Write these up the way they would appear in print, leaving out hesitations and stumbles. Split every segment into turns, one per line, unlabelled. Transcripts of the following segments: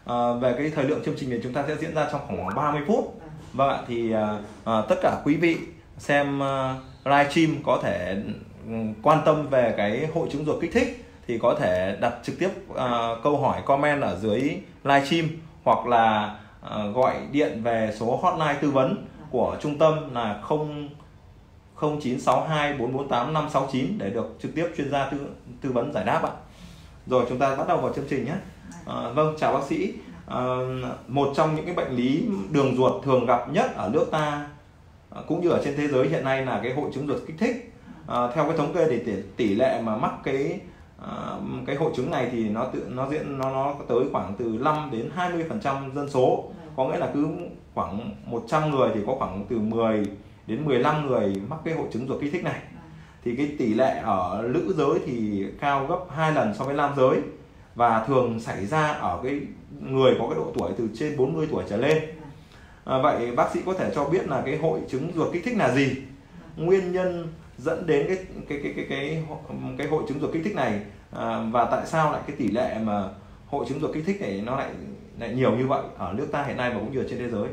Về cái thời lượng chương trình này chúng ta sẽ diễn ra trong khoảng 30 phút. Vâng ạ, thì tất cả quý vị xem live stream có thể quan tâm về cái hội chứng ruột kích thích thì có thể đặt trực tiếp câu hỏi comment ở dưới live stream, hoặc là gọi điện về số hotline tư vấn của trung tâm là 0962 448 569 để được trực tiếp chuyên gia tư vấn giải đáp ạ. Rồi chúng ta bắt đầu vào chương trình nhé. Vâng, chào bác sĩ. Một trong những cái bệnh lý đường ruột thường gặp nhất ở nước ta cũng như ở trên thế giới hiện nay là cái hội chứng ruột kích thích. Theo cái thống kê thì tỷ lệ mà mắc cái hội chứng này thì nó tới khoảng từ 5 đến 20% dân số. Có nghĩa là cứ khoảng 100 người thì có khoảng từ 10 đến 15 người mắc cái hội chứng ruột kích thích này. Thì cái tỷ lệ ở nữ giới thì cao gấp 2 lần so với nam giới, và thường xảy ra ở cái người có cái độ tuổi từ trên 40 tuổi trở lên. Vậy bác sĩ có thể cho biết là cái hội chứng ruột kích thích là gì? Nguyên nhân dẫn đến cái hội chứng ruột kích thích này, và tại sao lại cái tỷ lệ mà hội chứng ruột kích thích này nó lại nhiều như vậy ở nước ta hiện nay và cũng như ở trên thế giới?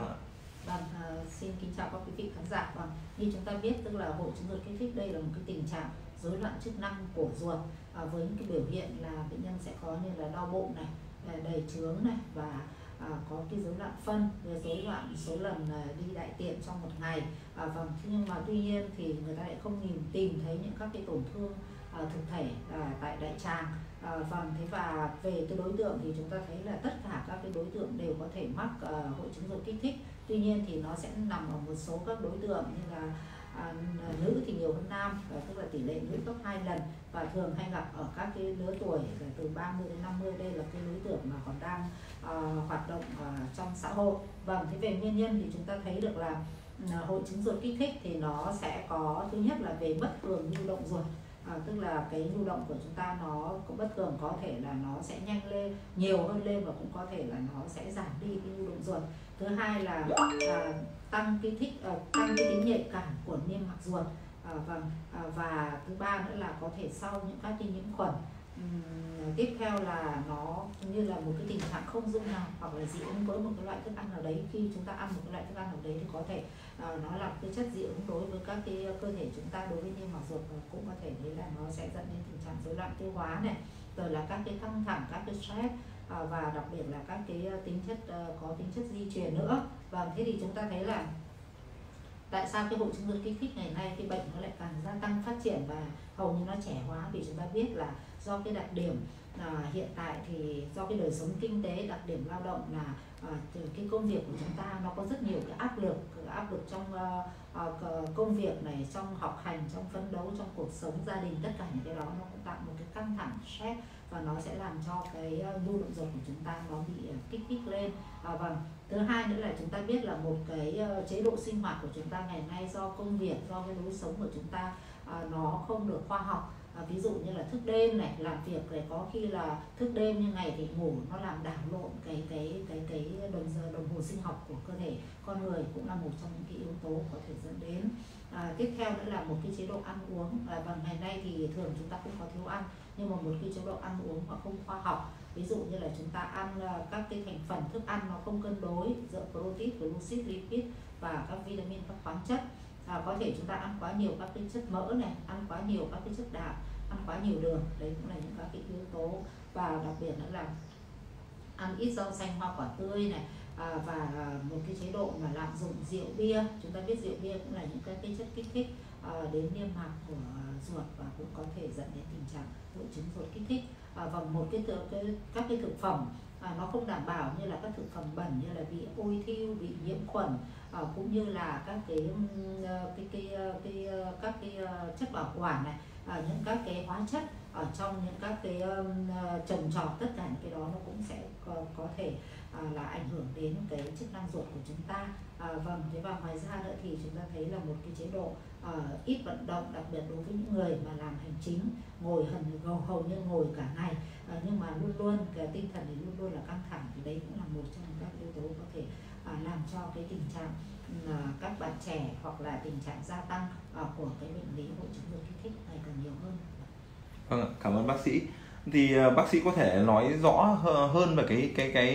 Xin kính chào các quý vị khán giả. Như chúng ta biết, tức là hội chứng ruột kích thích đây là một cái tình trạng rối loạn chức năng của ruột, với những cái biểu hiện là bệnh nhân sẽ có như là đau bụng này, đầy chướng này, và có cái rối loạn phân, rối loạn số lần đi đại tiện trong một ngày. Nhưng mà tuy nhiên thì người ta lại không tìm thấy những các cái tổn thương thực thể tại đại tràng. Thế và về cái đối tượng thì chúng ta thấy là tất cả các cái đối tượng đều có thể mắc hội chứng ruột kích thích. Tuy nhiên thì nó sẽ nằm ở một số các đối tượng như là nữ thì nhiều hơn nam, tức là tỷ lệ nữ gấp 2 lần, và thường hay gặp ở các cái lứa tuổi từ 30 đến 50. Đây là cái đối tượng mà còn đang hoạt động trong xã hội. Thế về nguyên nhân thì chúng ta thấy được là hội chứng ruột kích thích thì nó sẽ có, thứ nhất là về bất thường nhu động ruột. Tức là cái nhu động của chúng ta nó cũng bất thường, có thể là nó sẽ nhanh lên, nhiều hơn lên, và cũng có thể là nó sẽ giảm đi cái nhu động ruột. Thứ hai là tăng cái tính nhạy cảm của niêm mạc ruột. Và thứ ba nữa là có thể sau những các cái nhiễm khuẩn. Tiếp theo là nó như là một cái tình trạng không dung nào hoặc là dị ứng với một cái loại thức ăn nào đấy. Khi chúng ta ăn một cái loại thức ăn nào đấy thì có thể nó là cái chất dị ứng đối với các cái cơ thể chúng ta, đối với niêm mạc ruột, và cũng có thể thấy là nó sẽ dẫn đến tình trạng rối loạn tiêu hóa này, rồi là các cái căng thẳng, các cái stress, và đặc biệt là các cái có tính chất di truyền nữa. Thế thì chúng ta thấy là tại sao cái hội chứng ruột kích thích ngày nay cái bệnh nó lại càng gia tăng phát triển và hầu như nó trẻ hóa? Vì chúng ta biết là do cái đặc điểm hiện tại thì do cái đời sống kinh tế, đặc điểm lao động là cái công việc của chúng ta nó có rất nhiều cái áp lực trong công việc này, trong học hành, trong phấn đấu, trong cuộc sống gia đình, tất cả những cái đó nó cũng tạo một cái căng thẳng, stress, và nó sẽ làm cho cái nhu động ruột của chúng ta nó bị kích thích lên. Thứ hai nữa là chúng ta biết là một cái chế độ sinh hoạt của chúng ta ngày nay do công việc, do cái lối sống của chúng ta nó không được khoa học. Ví dụ như là thức đêm này, làm việc này, có khi là thức đêm như ngày thì ngủ, nó làm đảo lộn cái đồng hồ sinh học của cơ thể con người, cũng là một trong những cái yếu tố có thể dẫn đến. Tiếp theo nữa là một cái chế độ ăn uống. Ngày nay thì thường chúng ta không có thiếu ăn, nhưng mà một cái chế độ ăn uống mà không khoa học, ví dụ như là chúng ta ăn các cái thành phần thức ăn nó không cân đối giữa protein, glucid, lipid và các vitamin, các khoáng chất. Có thể chúng ta ăn quá nhiều các cái chất mỡ này, ăn quá nhiều các cái chất đạm, ăn quá nhiều đường, đấy cũng là những các cái yếu tố. Và đặc biệt nữa là ăn ít rau xanh, hoa quả tươi này, và một cái chế độ mà lạm dụng rượu bia. Chúng ta biết rượu bia cũng là những cái chất kích thích đến niêm mạc của ruột, và cũng có thể dẫn đến tình trạng hội chứng ruột kích thích. Và một các cái thực phẩm nó không đảm bảo, như là các thực phẩm bẩn, như là bị ôi thiu, bị nhiễm khuẩn, cũng như là các cái chất bảo quản này, những các cái hóa chất ở trong những các cái trồng trọt, tất cả những cái đó nó cũng sẽ có thể là ảnh hưởng đến cái chức năng ruột của chúng ta. Thế và ngoài ra nữa thì chúng ta thấy là một cái chế độ ít vận động, đặc biệt đối với những người mà làm hành chính, ngồi hầu như ngồi cả ngày, nhưng mà luôn luôn cái tinh thần thì luôn luôn là căng thẳng, thì đấy cũng là một trong các yếu tố có thể làm cho cái tình trạng các bạn trẻ hoặc là tình trạng gia tăng của cái bệnh lý hội chứng ruột kích thích ngày càng nhiều hơn.
Vâng, cảm ơn bác sĩ. thì bác sĩ có thể nói rõ hơn về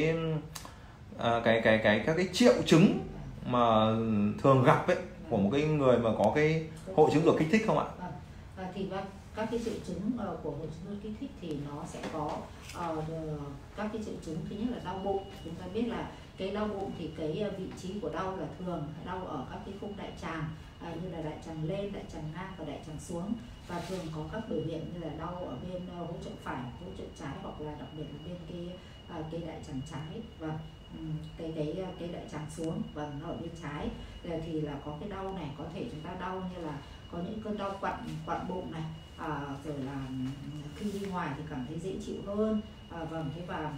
các cái triệu chứng mà thường gặp ấy của một cái người mà có cái hội chứng ruột kích thích không ạ?
Thì các cái triệu chứng của hội chứng ruột kích thích thì nó sẽ có các cái triệu chứng. Thứ nhất là đau bụng. Chúng ta biết là cái đau bụng thì cái vị trí của đau là thường đau ở các cái khung đại tràng, như là đại tràng lên, đại tràng ngang và đại tràng xuống, và thường có các biểu hiện như là đau ở bên hỗ trợ phải, hỗ trợ trái, hoặc là đặc biệt là bên cái đại tràng trái và cái đại tràng xuống, và nó ở bên trái thì là có cái đau này, có thể chúng ta đau như là có những cơn đau quặn bụng này, rồi là khi đi ngoài thì cảm thấy dễ chịu hơn, thế và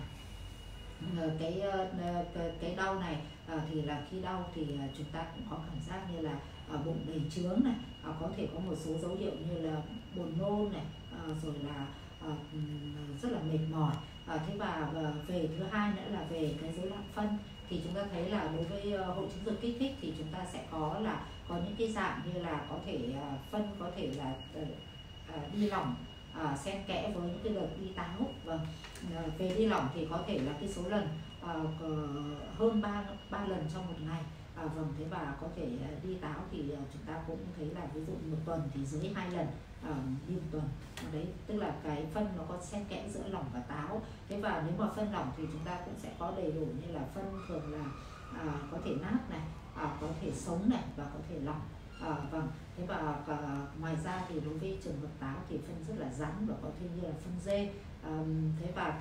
cái đau này thì là khi đau thì chúng ta cũng có cảm giác như là bụng đầy trướng này, có thể có một số dấu hiệu như là buồn nôn này, rồi là rất là mệt mỏi. Thế và về thứ hai nữa là về cái rối loạn phân, thì chúng ta thấy là đối với hội chứng ruột kích thích thì chúng ta sẽ có những cái dạng như là có thể phân có thể là đi lỏng xen kẽ với những cái đợt đi táo. Về đi lỏng thì có thể là cái số lần hơn 3 lần trong một ngày. Thế và có thể đi táo thì chúng ta cũng thấy là ví dụ một tuần thì dưới 2 lần đi một tuần. Đấy, tức là cái phân nó có xen kẽ giữa lỏng và táo. Thế và nếu mà phân lỏng thì chúng ta cũng sẽ có đầy đủ như là phân thường là có thể nát này, có thể sống này và có thể lỏng. Thế và ngoài ra thì đối với trường hợp táo thì phân rất là rắn và có thể như là phân dê. Thế và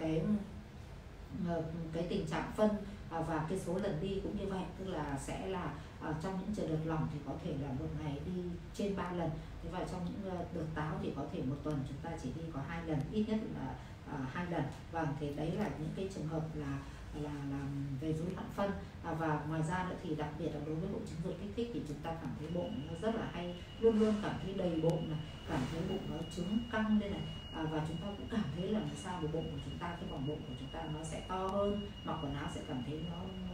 cái tình trạng phân và cái số lần đi cũng như vậy, tức là sẽ là trong những trường hợp lỏng thì có thể là một ngày đi trên 3 lần. Thế và trong những đợt táo thì có thể một tuần chúng ta chỉ đi có 2 lần, ít nhất là 2 lần. Thì đấy là những cái trường hợp là về rối loạn phân. Và ngoài ra nữa thì đặc biệt là đối với hội chứng ruột kích thích thì chúng ta cảm thấy bụng nó rất là hay, luôn luôn cảm thấy đầy bụng này, cảm thấy bụng nó trứng căng lên này, và chúng ta cũng cảm thấy là sao cái bụng của chúng ta, cái vòng bụng của chúng ta nó sẽ to hơn, mặc quần áo sẽ cảm thấy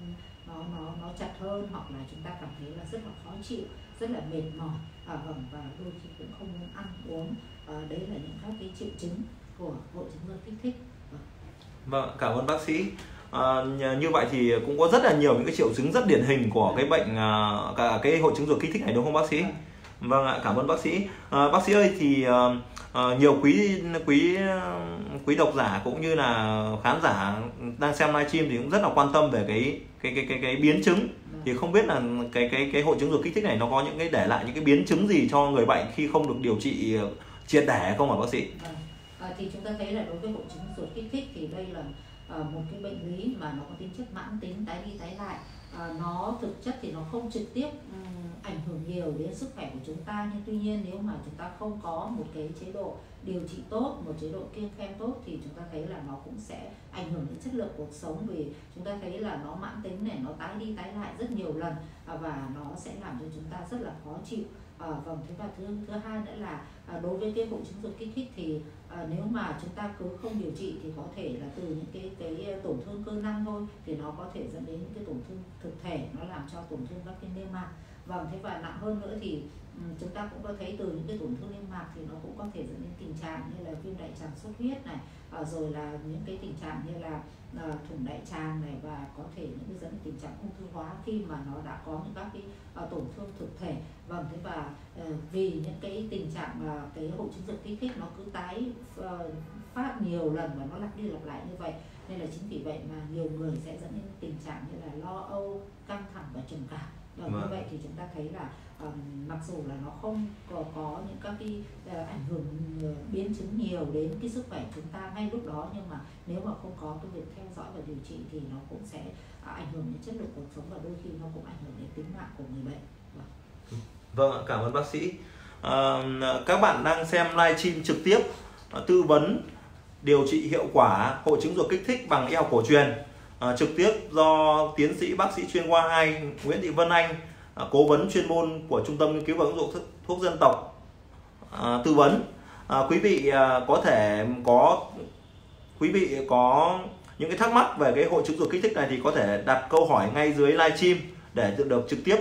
nó chặt hơn, hoặc là chúng ta cảm thấy là rất là khó chịu, rất là mệt mỏi, và đôi khi cũng không muốn ăn uống. Đấy là những các cái triệu chứng của hội chứng ruột kích thích.
Vâng, cảm ơn bác sĩ. Như vậy thì cũng có rất là nhiều những cái triệu chứng rất điển hình của cái bệnh cái hội chứng ruột kích thích này, đúng không bác sĩ? Vâng ạ, cảm ơn bác sĩ. Bác sĩ ơi, thì nhiều quý độc giả cũng như là khán giả đang xem livestream thì cũng rất là quan tâm về cái biến chứng. Thì không biết là cái hội chứng ruột kích thích này nó có những cái để lại những cái biến chứng gì cho người bệnh khi không được điều trị triệt để không hả bác sĩ?
Thì chúng ta thấy là đối với hội chứng ruột kích thích thì đây là một cái bệnh lý mà nó có tính chất mãn tính, tái đi tái lại. Nó thực chất thì nó không trực tiếp ảnh hưởng nhiều đến sức khỏe của chúng ta, nhưng tuy nhiên nếu mà chúng ta không có một cái chế độ điều trị tốt, một chế độ kiêng khem tốt thì chúng ta thấy là nó cũng sẽ ảnh hưởng đến chất lượng cuộc sống, vì chúng ta thấy là nó mãn tính này, nó tái đi tái lại rất nhiều lần, và nó sẽ làm cho chúng ta rất là khó chịu. Thế và thứ hai nữa là đối với cái hội chứng ruột kích thích thì nếu mà chúng ta cứ không điều trị thì có thể là từ những cái tổn thương cơ năng thôi, thì nó có thể dẫn đến những cái tổn thương thực thể, nó làm cho tổn thương các cái niêm mạc. Thế và nặng hơn nữa thì chúng ta cũng có thấy từ những cái tổn thương niêm mạc thì nó cũng có thể dẫn đến tình trạng như là viêm đại tràng xuất huyết này, rồi là những cái tình trạng như là thủng đại tràng này, và có thể những cái dẫn đến tình trạng ung thư hóa khi mà nó đã có những các cái tổn thương thực thể. Thế và vì những cái tình trạng cái hội chứng ruột kích thích nó cứ tái phát nhiều lần và nó lặp đi lặp lại như vậy, nên là chính vì vậy mà nhiều người sẽ dẫn đến tình trạng như là lo âu, căng thẳng và trầm cảm. Như vậy thì chúng ta thấy là mặc dù là nó không có những các cái ảnh hưởng biến chứng nhiều đến cái sức khỏe chúng ta ngay lúc đó, nhưng mà nếu mà không có cái việc theo dõi và điều trị thì nó cũng sẽ ảnh hưởng đến chất lượng cuộc sống, và đôi khi nó cũng ảnh hưởng đến tính mạng của người bệnh.
Vâng, cảm ơn bác sĩ. Các bạn đang xem livestream trực tiếp tư vấn điều trị hiệu quả hội chứng ruột kích thích bằng y học cổ truyền, trực tiếp do tiến sĩ bác sĩ chuyên khoa 2 Nguyễn Thị Vân Anh, cố vấn chuyên môn của Trung tâm Nghiên cứu và Ứng dụng Thuốc Dân tộc tư vấn. Quý vị có những cái thắc mắc về cái hội chứng ruột kích thích này thì có thể đặt câu hỏi ngay dưới livestream để được trực tiếp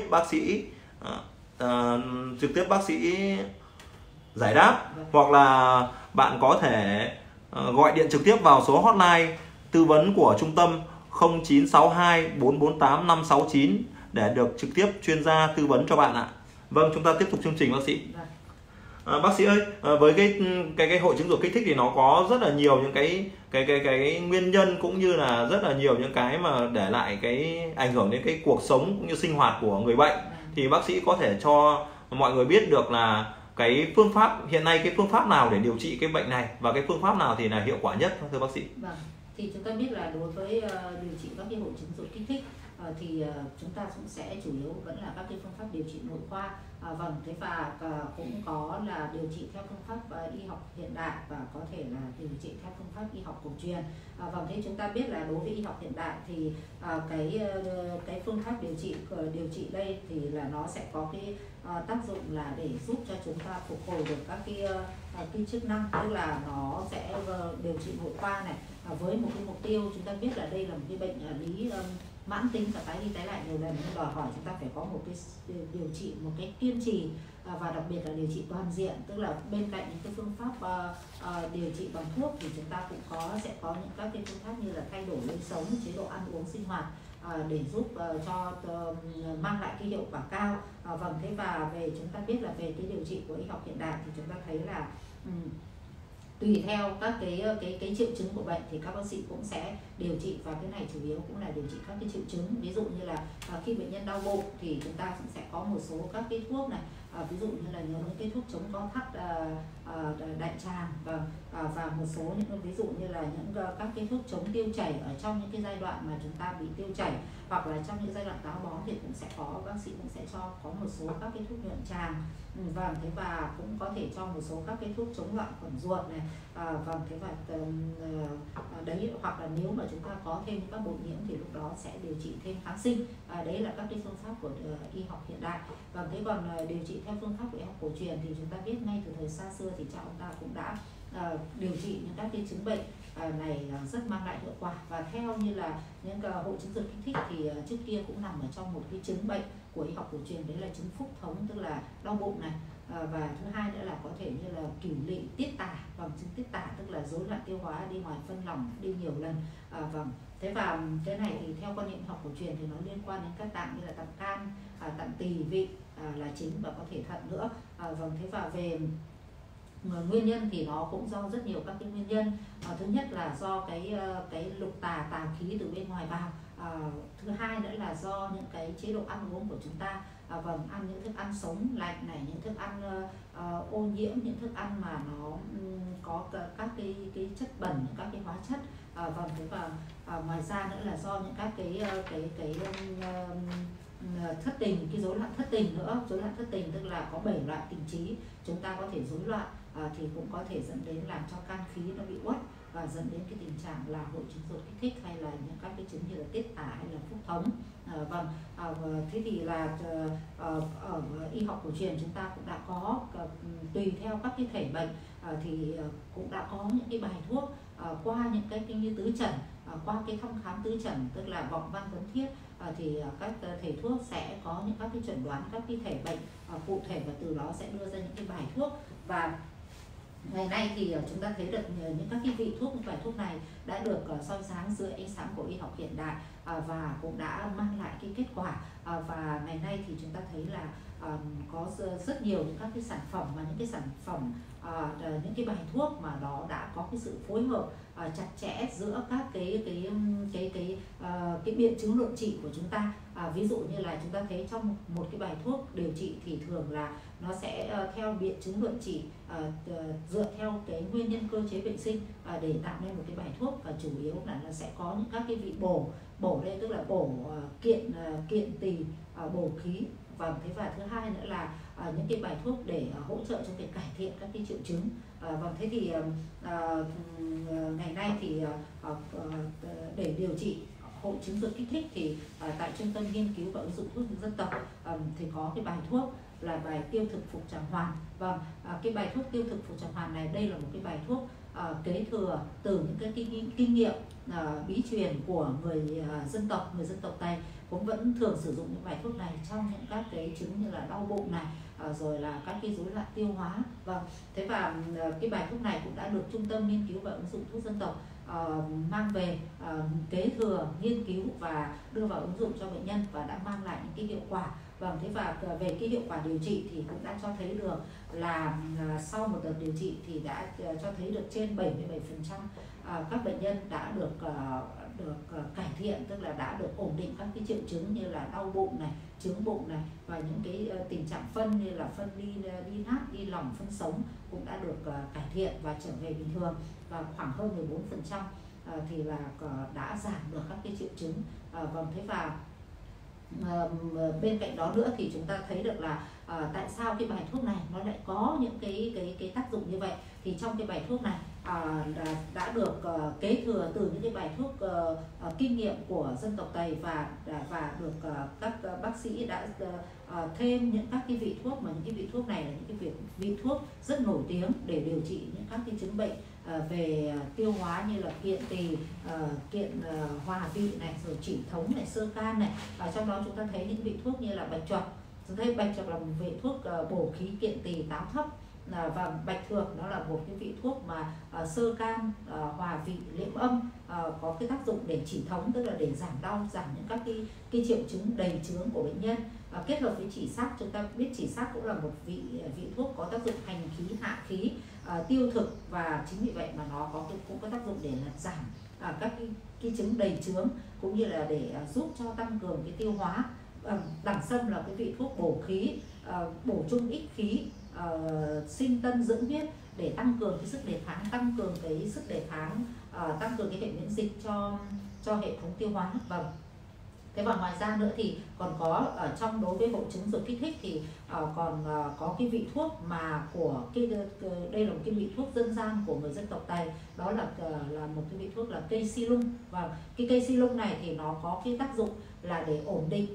bác sĩ giải đáp, hoặc là bạn có thể gọi điện trực tiếp vào số hotline tư vấn của trung tâm 0962 448 569 để được trực tiếp chuyên gia tư vấn cho bạn ạ. Vâng, chúng ta tiếp tục chương trình bác sĩ. Bác sĩ ơi, với cái hội chứng ruột kích thích thì nó có rất là nhiều những cái nguyên nhân, cũng như là rất là nhiều những cái mà để lại cái ảnh hưởng đến cái cuộc sống cũng như sinh hoạt của người bệnh. Thì bác sĩ có thể cho mọi người biết được là cái phương pháp hiện nay, cái phương pháp nào để điều trị cái bệnh này và cái phương pháp nào thì là hiệu quả nhất, thưa bác sĩ?
Vâng, thì chúng ta biết là đối với điều trị các cái hội chứng ruột kích thích thì chúng ta cũng sẽ chủ yếu vẫn là các cái phương pháp điều trị nội khoa. Vâng, thế và cũng có là điều trị theo phương pháp y học hiện đại và có thể là điều trị theo phương pháp y học cổ truyền. Vâng, thế chúng ta biết là đối với y học hiện đại thì cái phương pháp điều trị đây thì là nó sẽ có cái tác dụng là để giúp cho chúng ta phục hồi được các cái chức năng, tức là nó sẽ điều trị nội khoa này với một cái mục tiêu. Chúng ta biết là đây là một cái bệnh lý mãn tính và tái đi tái lại nhiều lần, nên đòi hỏi chúng ta phải có một cái điều trị một cái kiên trì và đặc biệt là điều trị toàn diện, tức là bên cạnh những cái phương pháp điều trị bằng thuốc thì chúng ta cũng sẽ có những các cái phương pháp như là thay đổi lối sống, chế độ ăn uống, sinh hoạt để giúp cho mang lại cái hiệu quả cao. Vâng, thế và chúng ta biết là về cái điều trị của y học hiện đại thì chúng ta thấy là tùy theo các cái triệu chứng của bệnh thì các bác sĩ cũng sẽ điều trị, và cái này chủ yếu cũng là điều trị các cái triệu chứng. Ví dụ như là khi bệnh nhân đau bụng thì chúng ta cũng sẽ có một số các cái thuốc này, ví dụ như là những cái thuốc chống co thắt đại tràng và một số những ví dụ như là những các cái thuốc chống tiêu chảy ở trong những cái giai đoạn mà chúng ta bị tiêu chảy, hoặc là trong những giai đoạn táo bón thì cũng sẽ có, bác sĩ cũng sẽ cho có một số các cái thuốc nhuận tràng. Vâng, thế và cũng có thể cho một số các cái thuốc chống loạn khuẩn ruột này. Vâng, thế và đấy, hoặc là nếu mà chúng ta có thêm các bội nhiễm thì lúc đó sẽ điều trị thêm kháng sinh. Đấy là các cái phương pháp của y học hiện đại. Vâng, thế còn điều trị theo phương pháp của y học cổ truyền thì chúng ta biết ngay từ thời xa xưa thì cha ông ta cũng đã điều trị những các cái chứng bệnh này rất mang lại hiệu quả. Và theo như là những hội chứng ruột kích thích thì trước kia cũng nằm ở trong một cái chứng bệnh của y học cổ truyền, đấy là chứng phúc thống, tức là đau bụng này. Và thứ hai nữa là có thể như là cửu lỵ tiết tả, chứng tiết tả tức là rối loạn tiêu hóa, đi ngoài phân lỏng, đi nhiều lần. Vâng, thế và cái này thì theo quan niệm học cổ truyền thì nó liên quan đến các tạng như là tạng can, tạng tỳ, vị là chính, và có thể thận nữa. Vâng, thế và về nguyên nhân thì nó cũng do rất nhiều các cái nguyên nhân. Thứ nhất là do cái lục tà khí từ bên ngoài vào. Thứ hai nữa là do những cái chế độ ăn uống của chúng ta. Vâng, ăn những thức ăn sống lạnh này, những thức ăn ô nhiễm, những thức ăn mà nó có các cái chất bẩn, các cái hóa chất. Vâng, thế và ngoài ra nữa là do những các cái thất tình, cái rối loạn thất tình nữa. Rối loạn thất tình tức là có 7 loại tình trí, chúng ta có thể rối loạn thì cũng có thể dẫn đến làm cho can khí nó bị uất và dẫn đến cái tình trạng là hội chứng ruột kích thích, hay là những các cái chứng như là tiết tả hay là phúc thống. Vâng, thế thì là ở y học cổ truyền chúng ta cũng đã có tùy theo các cái thể bệnh thì cũng đã có những cái bài thuốc qua những cái như tứ trần, qua cái thăm khám tứ trần tức là vọng văn vấn thiết, thì các thầy thuốc sẽ có những các cái chẩn đoán các cái thể bệnh cụ thể, và từ đó sẽ đưa ra những cái bài thuốc. Và ngày nay thì chúng ta thấy được những các cái vị thuốc, những bài thuốc này đã được soi sáng dưới ánh sáng của y học hiện đại và cũng đã mang lại cái kết quả. Và ngày nay thì chúng ta thấy là có rất nhiều những các cái sản phẩm, mà những cái sản phẩm những cái bài thuốc mà đó đã có cái sự phối hợp chặt chẽ giữa các cái biện chứng luận trị của chúng ta. Ví dụ như là chúng ta thấy trong một cái bài thuốc điều trị thì thường là nó sẽ theo biện chứng luận trị dựa theo cái nguyên nhân cơ chế bệnh sinh để tạo nên một cái bài thuốc, và chủ yếu là nó sẽ có những các cái vị bổ đây tức là bổ kiện tỳ, bổ khí. Vâng, thế và thứ hai nữa là những cái bài thuốc để hỗ trợ cho cái cải thiện các cái triệu chứng. Vâng, thế thì ngày nay thì để điều trị hội chứng ruột kích thích thì tại Trung tâm Nghiên cứu và Ứng dụng Thuốc Dân tộc thì có cái bài thuốc là bài tiêu thực phục tràng hoàn. Vâng, cái bài thuốc tiêu thực phục tràng hoàn này, đây là một cái bài thuốc kế thừa từ những cái kinh nghiệm bí truyền của người dân tộc Tây cũng vẫn thường sử dụng những bài thuốc này trong những các cái chứng như là đau bụng này, rồi là các cái rối loạn tiêu hóa. Vâng, thế và cái bài thuốc này cũng đã được Trung tâm Nghiên cứu và Ứng dụng Thuốc Dân tộc mang về kế thừa, nghiên cứu và đưa vào ứng dụng cho bệnh nhân và đã mang lại những cái hiệu quả. Vâng, thế và về cái hiệu quả điều trị thì cũng đã cho thấy được là sau một đợt điều trị thì đã cho thấy được trên 77% các bệnh nhân đã được cải thiện, tức là đã được ổn định các cái triệu chứng như là đau bụng này, chướng bụng này, và những cái tình trạng phân như là phân đi nát, đi lỏng, phân sống cũng đã được cải thiện và trở về bình thường, và khoảng hơn 14% thì là đã giảm được các cái triệu chứng. Vâng, thế và bên cạnh đó nữa thì chúng ta thấy được là tại sao cái bài thuốc này nó lại có những cái tác dụng như vậy. Thì trong cái bài thuốc này đã được kế thừa từ những cái bài thuốc kinh nghiệm của dân tộc Tây, và được các bác sĩ đã thêm những các cái vị thuốc, mà những cái vị thuốc này là những cái vị thuốc rất nổi tiếng để điều trị những các cái chứng bệnh về tiêu hóa như là kiện tỳ, kiện hòa vị này, rồi chỉ thống này, xơ can này. Trong đó chúng ta thấy những vị thuốc như là bạch chuột. Chúng thấy bạch chuột là một vị thuốc bổ khí kiện tỳ, táo thấp, và bạch thược nó là một cái vị thuốc mà xơ can, hòa vị, liễm âm, có cái tác dụng để chỉ thống, tức là để giảm đau, giảm những các cái triệu chứng đầy chướng của bệnh nhân. Kết hợp với chỉ sắc, chúng ta biết chỉ sắc cũng là một vị thuốc có tác dụng hành khí, hạ khí, tiêu thực, và chính vì vậy mà nó cũng có tác dụng để làm giảm các cái chứng đầy chướng, cũng như là để giúp cho tăng cường cái tiêu hóa. Đẳng sâm là cái vị thuốc bổ khí, bổ trung ích khí, sinh tân dưỡng huyết để tăng cường cái sức đề kháng, tăng cường cái sức đề kháng, tăng cường cái hệ miễn dịch cho hệ thống tiêu hóa. Vâng. Thế và ngoài ra nữa thì còn có ở trong đối với hội chứng ruột kích thích thì còn có cái vị thuốc mà của đây là một cái vị thuốc dân gian của người dân tộc Tây, đó là một cái vị thuốc là cây si lung. Và cái cây si lung này thì nó có cái tác dụng là để ổn định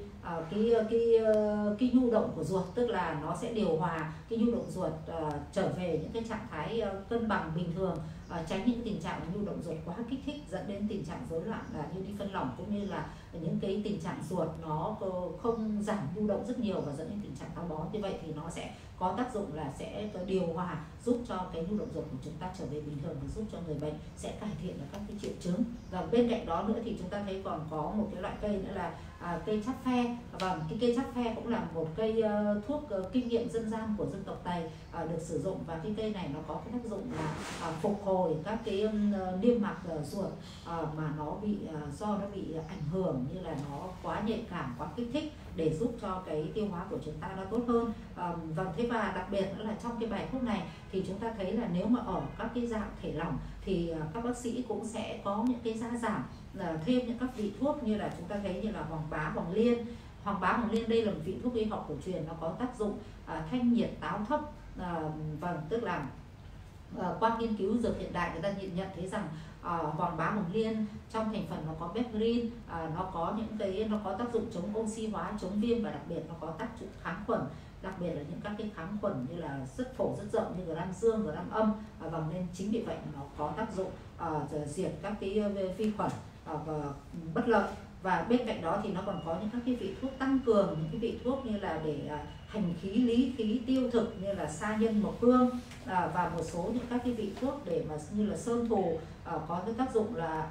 cái nhu động của ruột, tức là nó sẽ điều hòa cái nhu động ruột trở về những cái trạng thái cân bằng bình thường, tránh những tình trạng nhu động ruột quá kích thích dẫn đến tình trạng rối loạn như đi phân lỏng, cũng như là những cái tình trạng ruột nó không giảm nhu động rất nhiều và dẫn đến tình trạng táo bón. Như vậy thì nó sẽ có tác dụng là sẽ điều hòa, giúp cho cái nhu động ruột của chúng ta trở về bình thường và giúp cho người bệnh sẽ cải thiện được các cái triệu chứng. Và bên cạnh đó nữa thì chúng ta thấy còn có một cái loại cây nữa là cây chắp phe. Và cái cây chắp phe cũng là một cây thuốc kinh nghiệm dân gian của dân tộc Tây được sử dụng, và cái cây này nó có cái tác dụng là phục hồi các cái niêm mạc ruột mà nó bị do nó bị ảnh hưởng, như là nó quá nhạy cảm, quá kích thích, để giúp cho cái tiêu hóa của chúng ta nó tốt hơn. Vâng, thế và đặc biệt nữa là trong cái bài thuốc này thì chúng ta thấy là nếu mà ở các cái dạng thể lỏng thì các bác sĩ cũng sẽ có những cái gia giảm thêm những các vị thuốc, như là chúng ta thấy như là hoàng bá, hoàng liên. Hoàng bá, hoàng liên đây là một vị thuốc y học cổ truyền, nó có tác dụng thanh nhiệt, táo thấp. Vâng, tức là qua nghiên cứu dược hiện đại người ta nhận thấy rằng hoàng bá, hoàng liên trong thành phần nó có berberin, nó có tác dụng chống oxy hóa, chống viêm, và đặc biệt nó có tác dụng kháng khuẩn, đặc biệt là những các cái kháng khuẩn như là rất phổ rất rộng như gram dương, gram âm. Và nên chính vì vậy nó có tác dụng diệt các cái vi khuẩn bất lợi. Và bên cạnh đó thì nó còn có những các cái vị thuốc tăng cường, những cái vị thuốc như là để hành khí, lý khí, tiêu thực như là sa nhân, mộc hương, và một số những các cái vị thuốc để mà như là sơn thù, có cái tác dụng là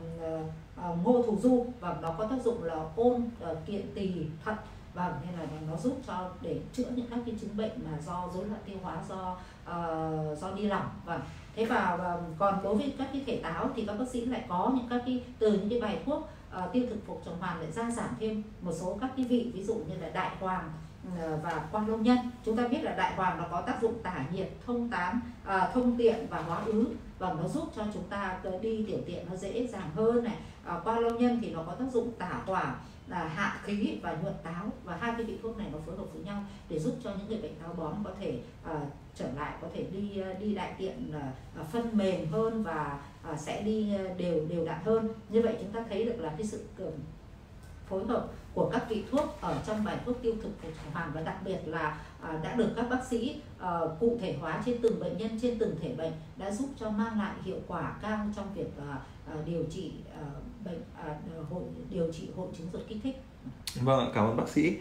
ngô thù du, và nó có tác dụng là ôn kiện tỳ thận, và nên là nó giúp cho để chữa những các cái chứng bệnh mà do rối loạn tiêu hóa, do đi lỏng. Và thế và còn đối với các cái thể táo thì các bác sĩ lại có những các cái từ những cái bài thuốc tiêu thực phục trồng hoàn lại gia giảm thêm một số các cái vị, ví dụ như là đại hoàng và quan lâu nhân. Chúng ta biết là đại hoàng nó có tác dụng tả nhiệt, thông tán, thông tiện và hóa ứ, và nó giúp cho chúng ta đi tiểu tiện nó dễ dàng hơn này. Quan lâu nhân thì nó có tác dụng tả hỏa, hạ khí và nhuận táo, và hai cái vị thuốc này nó phối hợp với nhau để giúp cho những người bệnh táo bón có thể trở lại, có thể đi đại tiện phân mềm hơn và sẽ đi đều đặn hơn. Như vậy chúng ta thấy được là cái sự phối hợp của các vị thuốc ở trong bài thuốc tiêu thực phục trồng hoàn, và đặc biệt là đã được các bác sĩ cụ thể hóa trên từng bệnh nhân, trên từng thể bệnh, đã giúp cho mang lại hiệu quả cao trong việc điều trị hội chứng ruột kích thích.
Vâng, cảm ơn bác sĩ.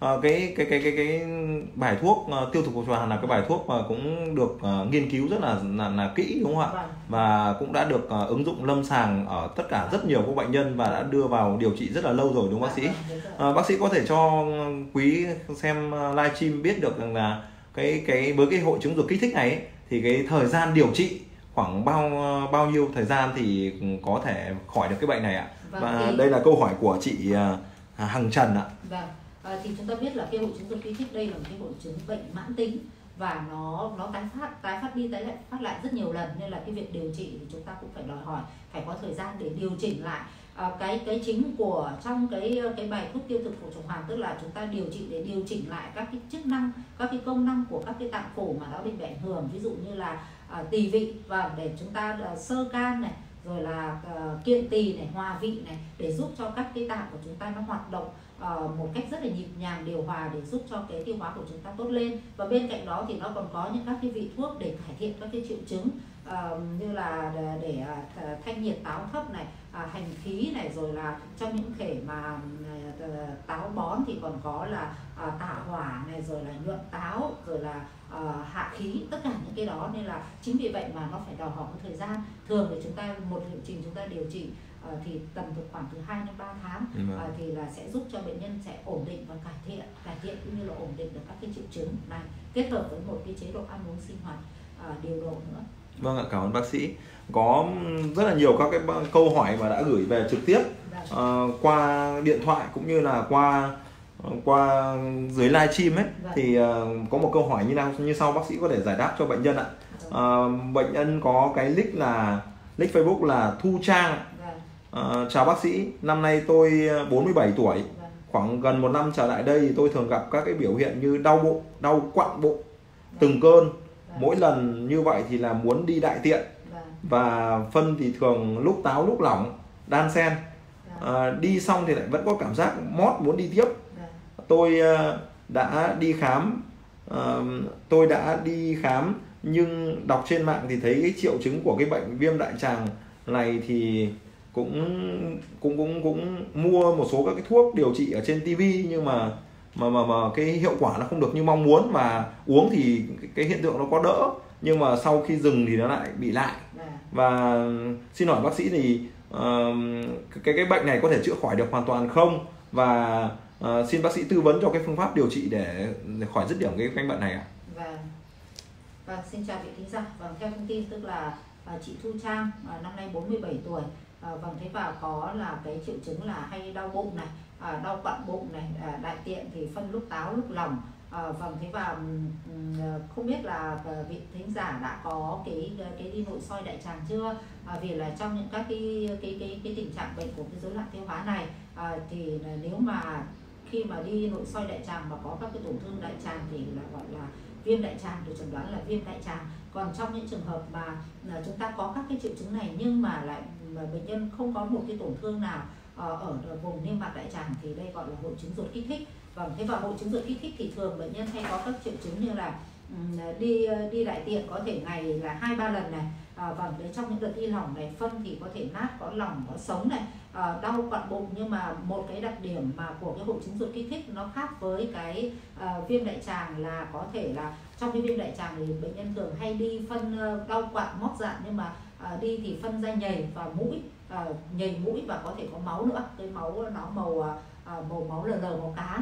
Cái bài thuốc tiêu thực phục tràng là cái bài thuốc mà cũng được nghiên cứu rất là kỹ, đúng không ạ?
Vâng.
Và cũng đã được ứng dụng lâm sàng ở tất cả rất nhiều các bệnh nhân và đã đưa vào điều trị rất là lâu rồi, đúng không bác sĩ? Bác sĩ có thể cho quý xem livestream biết được rằng là với cái hội chứng ruột kích thích này ấy, thì cái thời gian điều trị khoảng bao nhiêu thời gian thì có thể khỏi được cái bệnh này ạ?
Vâng,
Và đây là câu hỏi của chị Hằng Trần ạ.
Vâng, thì chúng ta biết là cái hội chứng ruột kích thích đây là một cái hội chứng bệnh mãn tính và nó tái phát đi tái lại phát lại rất nhiều lần, nên là cái việc điều trị thì chúng ta cũng phải đòi hỏi phải có thời gian để điều chỉnh lại. Cái chính của trong cái bài thuốc tiêu thực phổ trùng hoàn, tức là chúng ta điều trị để điều chỉnh lại các cái chức năng, các cái công năng của các cái tạng phủ mà đã bị ảnh hưởng, ví dụ như là tỳ vị, và để chúng ta sơ can này, rồi là kiện tỳ này, hòa vị này, để giúp cho các cái tạng của chúng ta nó hoạt động một cách rất là nhịp nhàng, điều hòa, để giúp cho cái tiêu hóa của chúng ta tốt lên. Và bên cạnh đó thì nó còn có những các cái vị thuốc để cải thiện các cái triệu chứng, như là để thanh nhiệt táo thấp này, hành khí này, rồi là trong những thể mà táo bón thì còn có là tạ hỏa này, rồi là nhuận táo, rồi là hạ khí, tất cả những cái đó. Nên là chính vì vậy mà nó phải đòi hỏi một thời gian. Thường thì chúng ta một liệu trình chúng ta điều trị thì tầm từ khoảng từ 2 đến 3 tháng thì là sẽ giúp cho bệnh nhân sẽ ổn định và cải thiện cũng như là ổn định được các cái triệu chứng này, kết hợp với một cái chế độ ăn uống sinh hoạt điều độ nữa.
Vâng ạ, cảm ơn bác sĩ. Có rất là nhiều các cái câu hỏi mà đã gửi về trực tiếp qua điện thoại cũng như là qua dưới livestream ấy. Thì có một câu hỏi như sau, bác sĩ có thể giải đáp cho bệnh nhân ạ. Bệnh nhân có cái nick Facebook là Thu Trang. Chào bác sĩ, năm nay tôi 47 tuổi. Khoảng gần 1 năm trở lại đây thì tôi thường gặp các cái biểu hiện như đau bụng, đau quặn bụng từng cơn. Mỗi lần như vậy thì là muốn đi đại tiện, và phân thì thường lúc táo lúc lỏng, đan xen. Đi xong thì lại vẫn có cảm giác mót muốn đi tiếp. Tôi đã đi khám nhưng đọc trên mạng thì thấy cái triệu chứng của cái bệnh viêm đại tràng này thì cũng mua một số các cái thuốc điều trị ở trên TV, nhưng mà cái hiệu quả nó không được như mong muốn, và uống thì cái hiện tượng nó có đỡ, nhưng mà sau khi dừng thì nó lại bị lại. Và xin hỏi bác sĩ thì cái bệnh này có thể chữa khỏi được hoàn toàn không, và xin bác sĩ tư vấn cho cái phương pháp điều trị để khỏi dứt điểm cái căn bệnh này ạ.
Vâng, xin chào vị thính giả. Theo thông tin tức là chị Thu Trang năm nay 47 tuổi. Thế và có là cái triệu chứng là hay đau bụng này, đau quặn bụng này, đại tiện thì phân lúc táo lúc lỏng. Thế và không biết là vị thính giả đã có cái đi nội soi đại tràng chưa? Vì là trong những các cái tình trạng bệnh của cái rối loạn tiêu hóa này thì nếu mà khi mà đi nội soi đại tràng mà có các cái tổn thương đại tràng thì là gọi là viêm đại tràng, được chẩn đoán là viêm đại tràng. Còn trong những trường hợp mà chúng ta có các cái triệu chứng này nhưng mà bệnh nhân không có một cái tổn thương nào ở vùng niêm mạc đại tràng thì đây gọi là hội chứng ruột kích thích. Thế và hội chứng ruột kích thích thì thường bệnh nhân hay có các triệu chứng như là đi đại tiện có thể ngày là 2-3 lần này. Đấy, trong những đợt đi lỏng này, phân thì có thể nát, có lỏng, có sống này, đau quặn bụng. Nhưng mà một cái đặc điểm mà của cái hội chứng ruột kích thích nó khác với cái viêm đại tràng là có thể là trong cái viêm đại tràng thì bệnh nhân thường hay đi phân đau quặn mót dạn, nhưng mà đi thì phân ra nhầy và mũi, nhầy mũi và có thể có máu nữa, cái máu nó màu máu lờ màu cá.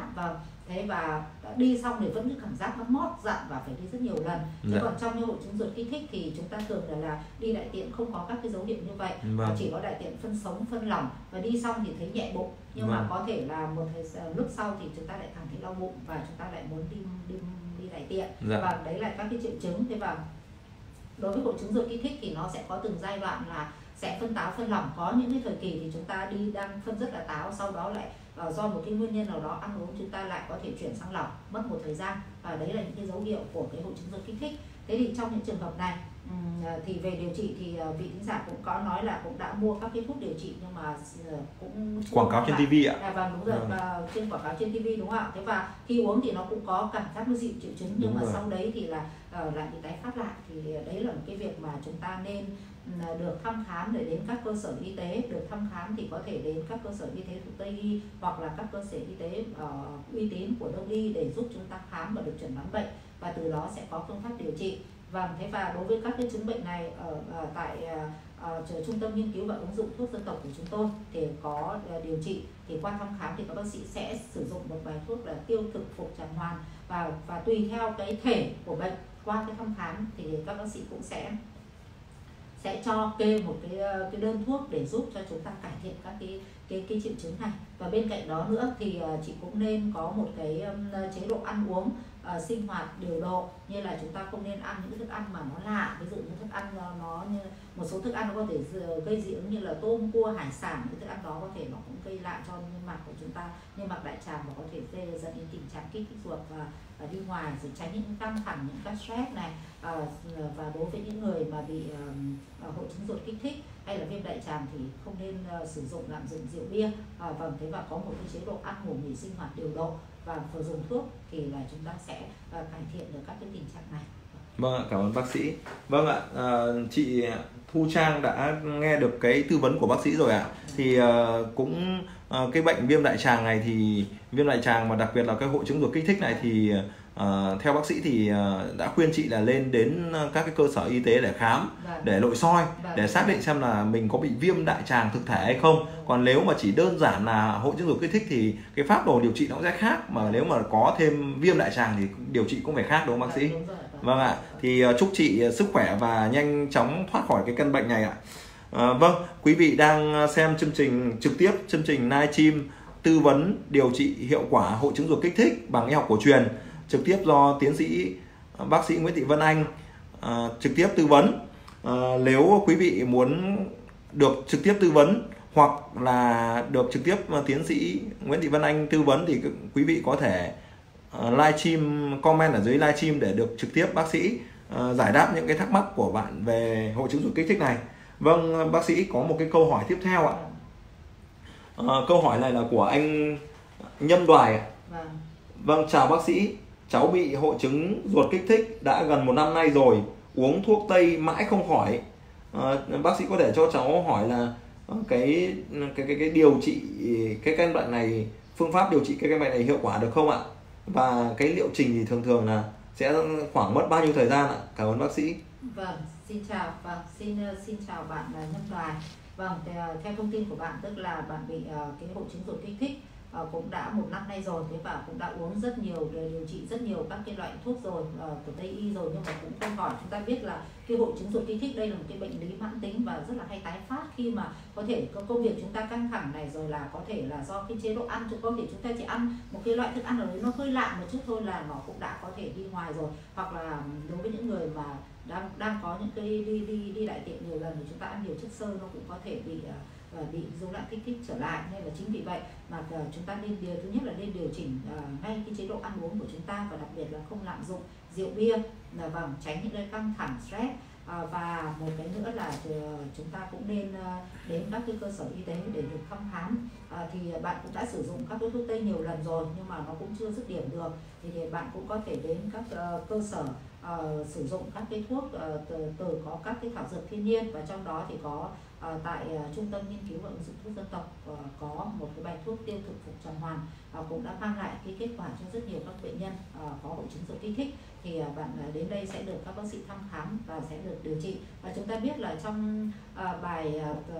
Và đi xong thì vẫn cái cảm giác nó mót dạn và phải đi rất nhiều lần. Còn trong những hội chứng ruột kích thích thì chúng ta thường là đi đại tiện không có các cái dấu hiệu như vậy, chỉ có đại tiện phân sống, phân lỏng, và đi xong thì thấy nhẹ bụng, nhưng mà có thể là một lúc sau thì chúng ta lại cảm thấy đau bụng và chúng ta lại muốn đi đại tiện. Và đấy là các cái triệu chứng. Thế và đối với hội chứng ruột kích thích thì nó sẽ có từng giai đoạn là sẽ phân táo phân lỏng. Có những cái thời kỳ thì chúng ta đang phân rất là táo, sau đó lại do một cái nguyên nhân nào đó ăn uống chúng ta lại có thể chuyển sang lỏng, mất một thời gian, và đấy là những cái dấu hiệu của cái hội chứng ruột kích thích. Thế thì trong những trường hợp này thì về điều trị thì vị thính giả cũng có nói là cũng đã mua các cái thuốc điều trị nhưng mà cũng
quảng cáo trên TV ạ.
Và đúng rồi, trên quảng cáo trên TV đúng không ạ? Thế và khi uống thì nó cũng có cảm giác nó dịu triệu chứng, nhưng mà sau đấy thì là lại bị tái phát lại, thì đấy là một cái việc mà chúng ta nên được thăm khám để đến các cơ sở y tế. Được thăm khám thì có thể đến các cơ sở y tế thuộc Tây y hoặc là các cơ sở y tế uy tín của Đông y để giúp chúng ta khám và được chẩn đoán bệnh, và từ đó sẽ có phương pháp điều trị. Và đối với các cái chứng bệnh này tại Trung tâm Nghiên cứu và Ứng dụng Thuốc Dân tộc của chúng tôi thì có điều trị, thì qua thăm khám thì các bác sĩ sẽ sử dụng một bài thuốc là tiêu thực phục tràng hoàn, và tùy theo cái thể của bệnh qua cái thăm khám thì các bác sĩ cũng sẽ cho kê một cái đơn thuốc để giúp cho chúng ta cải thiện các cái triệu chứng này. Và bên cạnh đó nữa thì chị cũng nên có một cái chế độ ăn uống sinh hoạt điều độ, như là chúng ta không nên ăn những thức ăn mà nó lạ, ví dụ như thức ăn nó như một số thức ăn nó có thể gây dị ứng như là tôm, cua, hải sản. Cái thức ăn đó có thể nó cũng gây lạ cho niêm mạc của chúng ta, niêm mạc đại tràng, và có thể dẫn đến tình trạng kích thích ruột và đi ngoài, rồi tránh những căng thẳng, những cái stress này. Và đối với những người mà bị hội chứng ruột kích thích hay là viêm đại tràng thì không nên sử dụng lạm dụng rượu bia. Thế và có một cái chế độ ăn ngủ nghỉ sinh hoạt điều độ và vừa dùng thuốc thì là chúng ta sẽ cải thiện được các cái tình trạng này.
Vâng ạ, cảm ơn bác sĩ. Vâng ạ, chị Thu Trang đã nghe được cái tư vấn của bác sĩ rồi ạ. Thì cũng cái bệnh viêm đại tràng này, thì viêm đại tràng mà đặc biệt là cái hội chứng ruột kích thích này, thì theo bác sĩ thì đã khuyên chị là lên đến các cái cơ sở y tế để khám, để nội soi, để xác định xem là mình có bị viêm đại tràng thực thể hay không. Còn nếu mà chỉ đơn giản là hội chứng ruột kích thích thì cái phác đồ điều trị nó sẽ khác, mà nếu mà có thêm viêm đại tràng thì điều trị cũng phải khác, đúng không bác sĩ? Vâng ạ, thì chúc chị sức khỏe và nhanh chóng thoát khỏi cái căn bệnh này ạ. Vâng, quý vị đang xem chương trình trực tiếp, chương trình livestream tư vấn điều trị hiệu quả hội chứng ruột kích thích bằng y học cổ truyền, trực tiếp do tiến sĩ bác sĩ Nguyễn Thị Vân Anh trực tiếp tư vấn. Nếu quý vị muốn được trực tiếp tư vấn hoặc là được trực tiếp tiến sĩ Nguyễn Thị Vân Anh tư vấn thì quý vị có thể livestream, comment ở dưới livestream để được trực tiếp bác sĩ giải đáp những cái thắc mắc của bạn về hội chứng ruột kích thích này. Vâng, bác sĩ có một cái câu hỏi tiếp theo ạ. Câu hỏi này là của anh Nhâm Đoài ạ. Vâng, chào bác sĩ. Cháu bị hội chứng ruột kích thích đã gần 1 năm nay rồi, uống thuốc tây mãi không khỏi. Bác sĩ có thể cho cháu hỏi là cái điều trị cái căn bệnh này, phương pháp điều trị cái căn bệnh này hiệu quả được không ạ? Và cái liệu trình thì thường là sẽ khoảng mất bao nhiêu thời gian ạ? Cảm ơn bác sĩ.
Vâng, xin chào và xin chào bạn Nhâm Đoài. Vâng, theo thông tin của bạn, tức là bạn bị cái hội chứng ruột kích thích cũng đã 1 năm nay rồi, thế và cũng đã uống rất nhiều, điều trị rất nhiều các cái loại thuốc rồi của Tây y rồi, nhưng mà cũng câu hỏi chúng ta biết là cái hội chứng ruột kích thích đây là một cái bệnh lý mãn tính và rất là hay tái phát khi mà có thể có công việc chúng ta căng thẳng này, rồi là có thể là do cái chế độ ăn, có thể chúng ta chỉ ăn một cái loại thức ăn nào đấy nó hơi lạ một chút thôi là nó cũng đã có thể đi ngoài rồi. Hoặc là đối với những người mà đang có những cái đi đại tiện nhiều lần thì chúng ta ăn nhiều chất xơ, nó cũng có thể bị rối loạn kích thích trở lại. Nên là chính vì vậy mà chúng ta nên thứ nhất là nên điều chỉnh ngay cái chế độ ăn uống của chúng ta, và đặc biệt là không lạm dụng rượu bia, và tránh những cái căng thẳng stress. Và một cái nữa là chúng ta cũng nên đến các cái cơ sở y tế để được thăm khám. Thì bạn cũng đã sử dụng các cái thuốc tây nhiều lần rồi nhưng mà nó cũng chưa dứt điểm được, thì bạn cũng có thể đến các cơ sở sử dụng các cái thuốc từ có các cái thảo dược thiên nhiên, và trong đó thì có tại Trung tâm Nghiên cứu và Ứng dụng Thuốc Dân tộc có một cái bài thuốc tiêu thực phục tràng hoàn cũng đã mang lại cái kết quả cho rất nhiều các bệnh nhân có hội chứng ruột kích thích. Thì bạn đến đây sẽ được các bác sĩ thăm khám và sẽ được điều trị. Và chúng ta biết là trong bài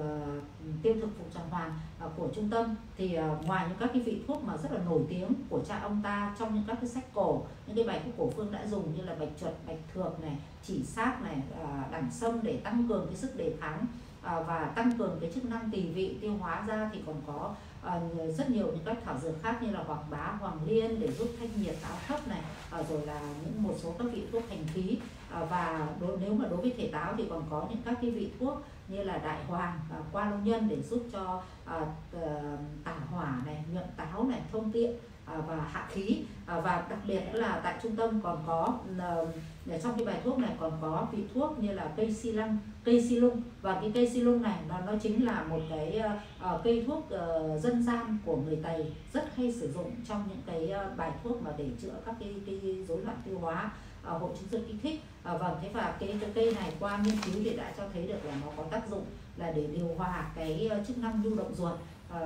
tiêu thực phục tràng hoàn của trung tâm thì ngoài những các cái vị thuốc mà rất là nổi tiếng của cha ông ta trong những các cái sách cổ, những cái bài thuốc cổ phương đã dùng như là bạch chuột, bạch thược này, chỉ xác này, đẳng sâm để tăng cường cái sức đề kháng và tăng cường cái chức năng tỳ vị tiêu hóa ra, thì còn có rất nhiều những các thảo dược khác như là hoàng bá, hoàng liên để giúp thanh nhiệt áo thấp này, rồi là một số các vị thuốc hành khí, và nếu mà đối với thể táo thì còn có những các cái vị thuốc như là đại hoàng, qua long nhân để giúp cho tả hỏa này, nhuận táo này, thông tiện và hạ khí. Và đặc biệt nữa là tại trung tâm còn có trong cái bài thuốc này còn có vị thuốc như là cây si lung, và cái cây si lung này nó chính là một cái cây thuốc dân gian của người Tây rất hay sử dụng trong những cái bài thuốc mà để chữa các cái rối loạn tiêu hóa. hội chứng ruột kích thích. Vâng, thế và cái cây này qua nghiên cứu thì đã cho thấy được là nó có tác dụng là để điều hòa cái chức năng nhu động ruột.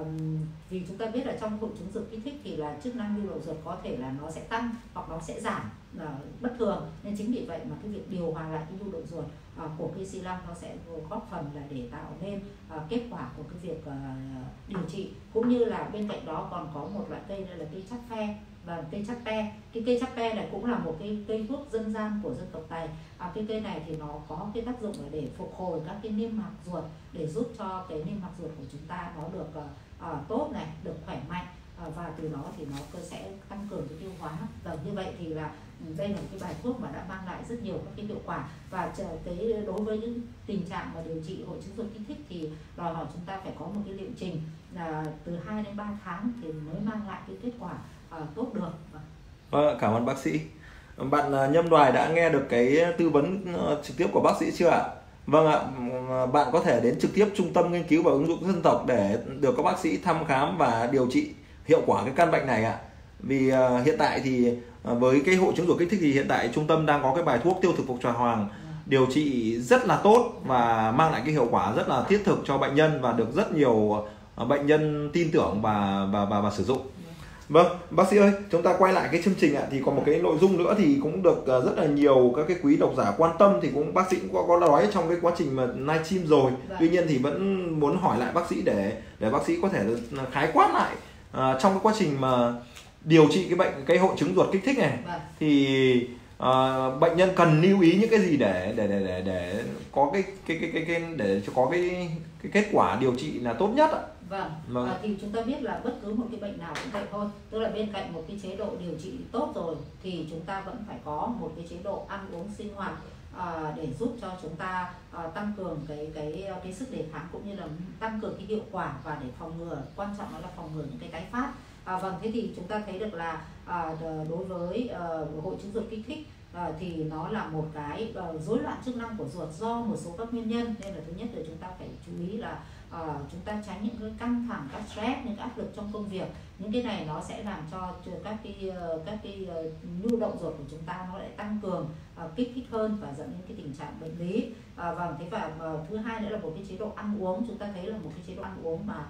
Vì chúng ta biết là trong hội chứng ruột kích thích thì là chức năng nhu động ruột có thể là nó sẽ tăng hoặc nó sẽ giảm bất thường, nên chính vì vậy mà cái việc điều hòa lại cái nhu động ruột của cây xi lăng nó sẽ góp phần là để tạo nên kết quả của cái việc điều trị. Cũng như là bên cạnh đó còn có một loại cây đây là cây chắp phe. Và cây chắp pe, cái cây chắp pe này cũng là một cái cây thuốc dân gian của dân tộc Tày. Cái cây này thì nó có cái tác dụng là để phục hồi các cái niêm mạc ruột, để giúp cho cái niêm mạc ruột của chúng ta nó được tốt này, được khỏe mạnh, và từ đó thì nó sẽ tăng cường cái tiêu hóa. Và như vậy thì là đây là một cái bài thuốc mà đã mang lại rất nhiều các cái hiệu quả. Và cái đối với những tình trạng mà điều trị hội chứng ruột kích thích thì đòi hỏi chúng ta phải có một cái liệu trình là từ 2 đến 3 tháng thì mới mang lại cái kết quả tốt được.
Vâng, cảm ơn bác sĩ. Bạn Nhâm Đoài đã nghe được cái tư vấn trực tiếp của bác sĩ chưa ạ? Vâng ạ, bạn có thể đến trực tiếp Trung tâm Nghiên cứu và Ứng dụng Dân tộc để được các bác sĩ thăm khám và điều trị hiệu quả cái căn bệnh này ạ. Vì hiện tại thì với cái hội chứng ruột kích thích thì hiện tại trung tâm đang có cái bài thuốc tiêu thực phục trà hoàng điều trị rất là tốt và mang lại cái hiệu quả rất là thiết thực cho bệnh nhân và được rất nhiều bệnh nhân tin tưởng và sử dụng. Vâng, bác sĩ ơi, chúng ta quay lại cái chương trình ạ, thì còn một cái nội dung nữa thì cũng được rất là nhiều các cái quý độc giả quan tâm, thì cũng bác sĩ cũng có nói trong cái quá trình mà livestream rồi. Tuy nhiên thì vẫn muốn hỏi lại bác sĩ để bác sĩ có thể khái quát lại trong cái quá trình mà điều trị cái hội chứng ruột kích thích này thì bệnh nhân cần lưu ý những cái gì để có để có cái kết quả điều trị là tốt nhất ạ?
Vâng, thì chúng ta biết là bất cứ một cái bệnh nào cũng vậy thôi, tức là bên cạnh một cái chế độ điều trị tốt rồi thì chúng ta vẫn phải có một cái chế độ ăn uống sinh hoạt để giúp cho chúng ta tăng cường cái sức đề kháng cũng như là tăng cường cái hiệu quả và để phòng ngừa, quan trọng đó là phòng ngừa những cái tái phát. Vâng, thế thì chúng ta thấy được là đối với hội chứng ruột kích thích thì nó là một cái rối loạn chức năng của ruột do một số các nguyên nhân, nên là thứ nhất là chúng ta phải chú ý là chúng ta tránh những cái căng thẳng, các stress, những cái áp lực trong công việc. Những cái này nó sẽ làm cho các cái nhu động ruột của chúng ta nó lại tăng cường, kích thích hơn và dẫn đến cái tình trạng bệnh lý. Vâng, thế và thứ hai nữa là một cái chế độ ăn uống. Chúng ta thấy là một cái chế độ ăn uống mà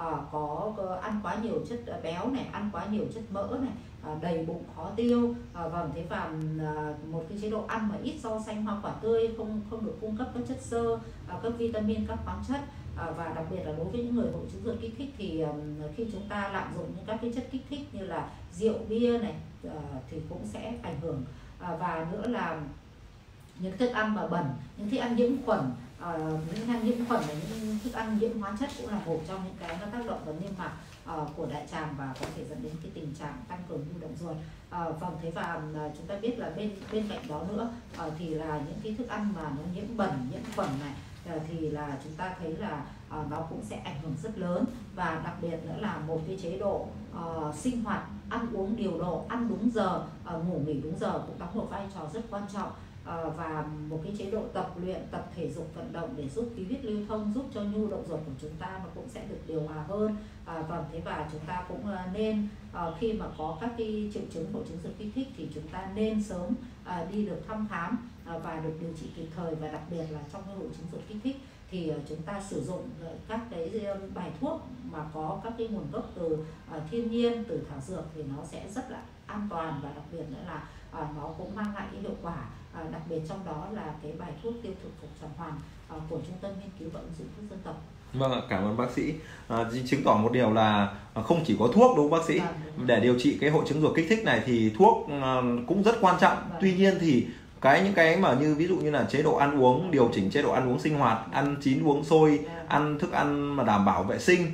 có ăn quá nhiều chất béo này, ăn quá nhiều chất mỡ này, đầy bụng khó tiêu. Vâng, thế và một cái chế độ ăn mà ít rau xanh hoa quả tươi, không được cung cấp các chất xơ, các vitamin, các khoáng chất. Và đặc biệt là đối với những người hội chứng ruột kích thích thì khi chúng ta lạm dụng những các cái chất kích thích như là rượu bia này thì cũng sẽ ảnh hưởng. Và nữa là những thức ăn mà bẩn, những thức ăn nhiễm khuẩn, những thức ăn nhiễm khuẩn và những thức ăn nhiễm hóa chất cũng là một trong những cái nó tác động vào niêm mạc của đại tràng và có thể dẫn đến cái tình trạng tăng cường nhu động ruột. Vâng, thế và chúng ta biết là bên cạnh đó nữa thì là những cái thức ăn mà nó nhiễm bẩn, nhiễm khuẩn này thì là chúng ta thấy là nó cũng sẽ ảnh hưởng rất lớn. Và đặc biệt nữa là một cái chế độ sinh hoạt ăn uống điều độ, ăn đúng giờ, ngủ nghỉ đúng giờ cũng đóng một vai trò rất quan trọng. Và một cái chế độ tập luyện, tập thể dục vận động để giúp khí huyết lưu thông, giúp cho nhu động ruột của chúng ta nó cũng sẽ được điều hòa hơn. Vâng, thế và chúng ta cũng nên khi mà có các cái triệu chứng hội chứng ruột kích thích thì chúng ta nên sớm đi được thăm khám và được điều trị kịp thời. Và đặc biệt là trong cái hội chứng ruột kích thích thì chúng ta sử dụng các cái bài thuốc mà có các cái nguồn gốc từ thiên nhiên, từ thảo dược thì nó sẽ rất là an toàn, và đặc biệt nữa là nó cũng mang lại cái hiệu quả. Đặc biệt trong đó là cái bài thuốc tiêu thực phục trà hoàng của Trung tâm Nghiên cứu và Ứng dụng Thuốc Dân tộc.
Vâng ạ, cảm ơn bác sĩ. Chứng tỏ một điều là không chỉ có thuốc đúng không bác sĩ? Để điều trị cái hội chứng ruột kích thích này thì thuốc cũng rất quan trọng. Tuy nhiên thì những cái mà như ví dụ như là chế độ ăn uống, điều chỉnh chế độ ăn uống sinh hoạt, ăn chín uống sôi, ăn thức ăn mà đảm bảo vệ sinh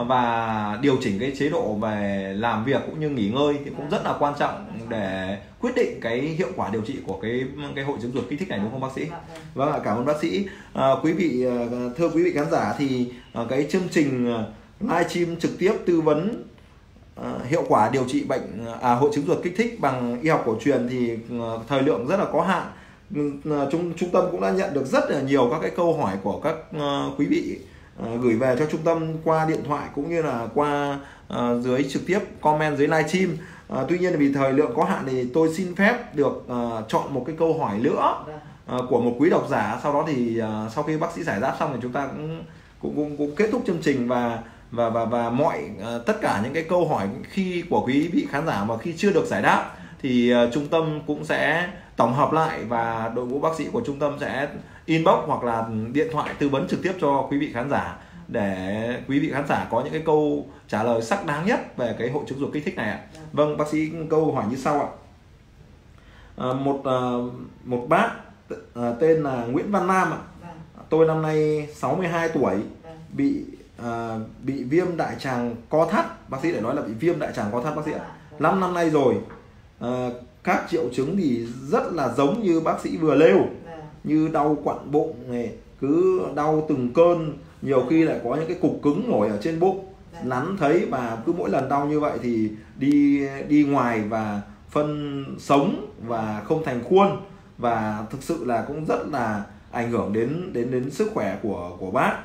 và điều chỉnh cái chế độ về làm việc cũng như nghỉ ngơi thì cũng rất là quan trọng để quyết định cái hiệu quả điều trị của cái hội chứng ruột kích thích này đúng không bác sĩ? Vâng ạ, cảm ơn bác sĩ. Thưa quý vị khán giả, thì cái chương trình livestream trực tiếp tư vấn hiệu quả điều trị bệnh hội chứng ruột kích thích bằng y học cổ truyền thì thời lượng rất là có hạn. Trung tâm cũng đã nhận được rất là nhiều các cái câu hỏi của các quý vị gửi về cho trung tâm qua điện thoại cũng như là qua dưới trực tiếp comment dưới livestream. Tuy nhiên vì thời lượng có hạn thì tôi xin phép được chọn một cái câu hỏi nữa của một quý độc giả. Sau đó thì sau khi bác sĩ giải đáp xong thì chúng ta cũng kết thúc chương trình, và mọi tất cả những cái câu hỏi khi của quý vị khán giả mà khi chưa được giải đáp thì trung tâm cũng sẽ tổng hợp lại, và đội ngũ bác sĩ của trung tâm sẽ inbox hoặc là điện thoại tư vấn trực tiếp cho quý vị khán giả, để quý vị khán giả có những cái câu trả lời xác đáng nhất về cái hội chứng ruột kích thích này ạ. Vâng, bác sĩ, câu hỏi như sau ạ. Một bác tên là Nguyễn Văn Nam ạ. Tôi năm nay 62 tuổi, bị viêm đại tràng co thắt, bác sĩ để nói là bị viêm đại tràng co thắt bác sĩ ạ. 5 năm nay rồi. Các triệu chứng thì rất là giống như bác sĩ vừa nêu, như đau quặn bụng này, cứ đau từng cơn, nhiều khi lại có những cái cục cứng nổi ở trên bụng, nắn thấy, và cứ mỗi lần đau như vậy thì đi ngoài và phân sống và không thành khuôn, và thực sự là cũng rất là ảnh hưởng đến sức khỏe của bác.